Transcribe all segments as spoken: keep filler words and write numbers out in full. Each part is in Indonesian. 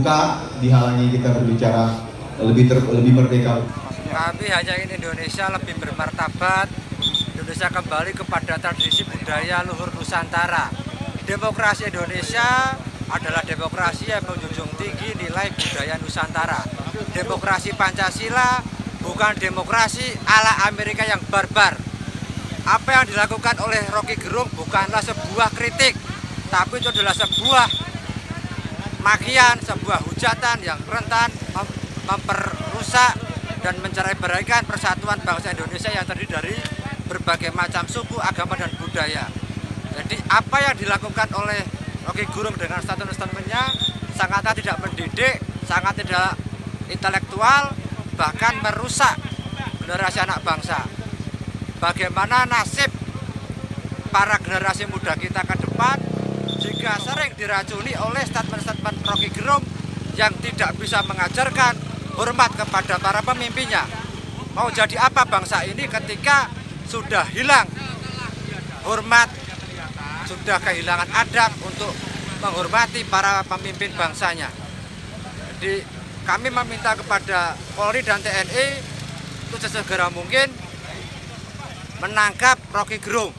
terbuka, dihalangi kita berbicara lebih ter, lebih merdeka. Kami hanya ingin Indonesia lebih bermartabat, Indonesia kembali kepada tradisi budaya luhur Nusantara. Demokrasi Indonesia adalah demokrasi yang menjunjung tinggi nilai budaya Nusantara. Demokrasi Pancasila bukan demokrasi ala Amerika yang barbar. Apa yang dilakukan oleh Rocky Gerung bukanlah sebuah kritik, tapi itu adalah sebuah makian, sebuah hujatan yang rentan mem memperusak dan mencerai-beraikan persatuan bangsa Indonesia yang terdiri dari berbagai macam suku, agama, dan budaya. Jadi apa yang dilakukan oleh Rocky Gerung dengan statement-statementnya sangatlah tidak mendidik, sangat tidak intelektual, bahkan merusak generasi anak bangsa. Bagaimana nasib para generasi muda kita ke depan jika sering diracuni oleh statement-statement Rocky Gerung yang tidak bisa mengajarkan hormat kepada para pemimpinnya. Mau jadi apa bangsa ini ketika sudah hilang hormat, sudah kehilangan adab untuk menghormati para pemimpin bangsanya. Jadi kami meminta kepada Polri dan T N I untuk sesegera mungkin menangkap Rocky Gerung.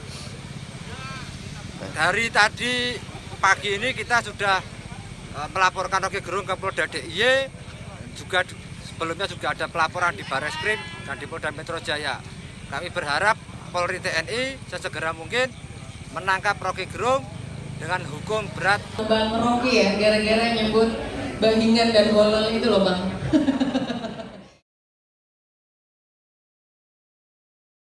Dari tadi pagi ini kita sudah melaporkan Rocky Gerung ke Polda D I Y, juga sebelumnya juga ada pelaporan di Barreskrim dan di Polda Metro Jaya. Kami berharap Polri T N I sesegera mungkin menangkap Rocky Gerung dengan hukum berat. Bang Rocky ya, gara-gara nyebut Bahingan dan Bolol itu loh Bang.